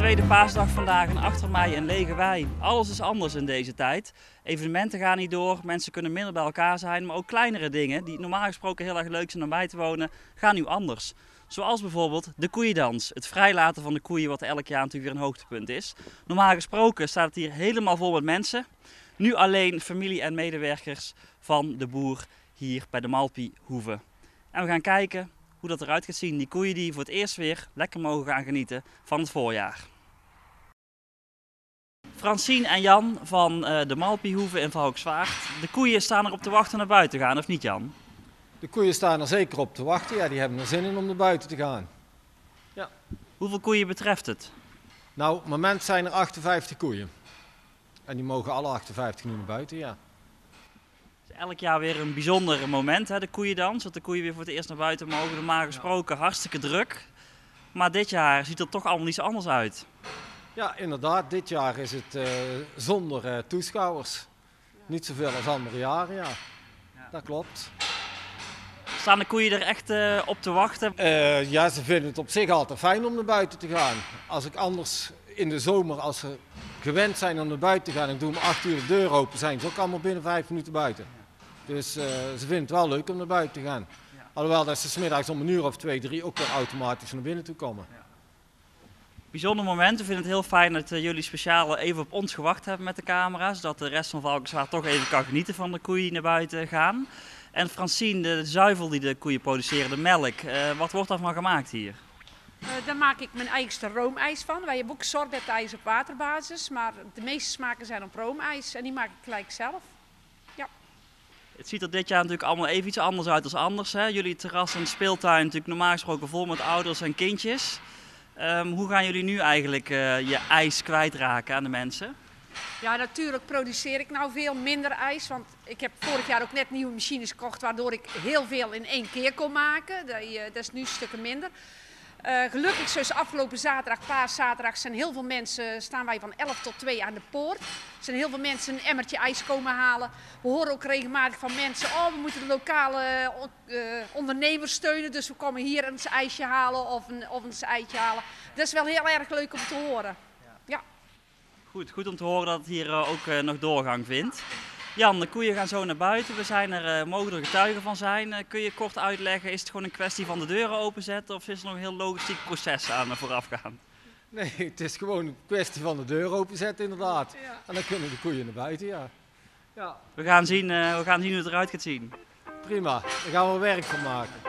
tweede paasdag vandaag en achter mij een lege wei. Alles is anders in deze tijd. Evenementen gaan niet door, mensen kunnen minder bij elkaar zijn, maar ook kleinere dingen die normaal gesproken heel erg leuk zijn om bij te wonen, gaan nu anders. Zoals bijvoorbeeld de koeiendans, het vrijlaten van de koeien wat elk jaar natuurlijk weer een hoogtepunt is. Normaal gesproken staat het hier helemaal vol met mensen. Nu alleen familie en medewerkers van de boer hier bij de Malpihoeve. En we gaan kijken hoe dat eruit gaat zien. Die koeien die voor het eerst weer lekker mogen gaan genieten van het voorjaar. Francine en Jan van de Malpihoeve in Valkenswaard. De koeien staan erop te wachten naar buiten te gaan, of niet Jan? De koeien staan er zeker op te wachten. Ja, die hebben er zin in om naar buiten te gaan. Ja. Hoeveel koeien betreft het? Nou, op het moment zijn er 58 koeien. En die mogen alle 58 nu naar buiten, ja. Het is elk jaar weer een bijzonder moment, hè, de koeiendans. Dat de koeien weer voor het eerst naar buiten mogen. Normaal gesproken hartstikke druk. Maar dit jaar ziet er toch allemaal iets anders uit. Ja, inderdaad. Dit jaar is het zonder toeschouwers. Niet zoveel als andere jaren, ja. Dat klopt. Staan de koeien er echt op te wachten? Ja, ze vinden het op zich altijd fijn om naar buiten te gaan. Als ik anders in de zomer, als ze gewend zijn om naar buiten te gaan, ik doe om 8 uur de deur open, zijn ze ook allemaal binnen 5 minuten buiten. Dus ze vinden het wel leuk om naar buiten te gaan. Alhoewel dat ze 's middags om 1 uur of 2, 3 ook weer automatisch naar binnen toe komen. Bijzonder moment. We vinden het heel fijn dat jullie speciaal even op ons gewacht hebben met de camera's. Zodat de rest van Valkenswaard toch even kan genieten van de koeien die naar buiten gaan. En Francine, de zuivel die de koeien produceren, de melk, wat wordt daarvan gemaakt hier? Daar maak ik mijn eigenste roomijs van. Wij hebben ook sorbetijs op waterbasis, maar de meeste smaken zijn op roomijs en die maak ik gelijk zelf. Ja. Het ziet er dit jaar natuurlijk allemaal even iets anders uit dan anders. Hè? Jullie terras en speeltuin natuurlijk normaal gesproken vol met ouders en kindjes. Hoe gaan jullie nu eigenlijk je ijs kwijtraken aan de mensen? Ja, natuurlijk produceer ik nou veel minder ijs, want ik heb vorig jaar ook net nieuwe machines gekocht waardoor ik heel veel in 1 keer kon maken. Dat is nu stukken minder. Gelukkig zoals afgelopen zaterdag, paaszaterdag, zijn heel veel mensen, staan wij van 11 tot 2 aan de poort. Er zijn heel veel mensen een emmertje ijs komen halen. We horen ook regelmatig van mensen, oh we moeten de lokale ondernemers steunen, dus we komen hier een ijsje halen of een eitje halen. Dat is wel heel erg leuk om te horen. Ja. Goed om te horen dat het hier ook nog doorgang vindt. Jan, de koeien gaan zo naar buiten. We zijn mogen er getuigen van zijn. Kun je kort uitleggen, is het gewoon een kwestie van de deuren openzetten of is er nog een heel logistiek proces aan voorafgaan? Nee, het is gewoon een kwestie van de deur openzetten inderdaad. Ja. En dan kunnen de koeien naar buiten, ja. Ja. We gaan zien hoe het eruit gaat zien. Prima, daar gaan we werk van maken.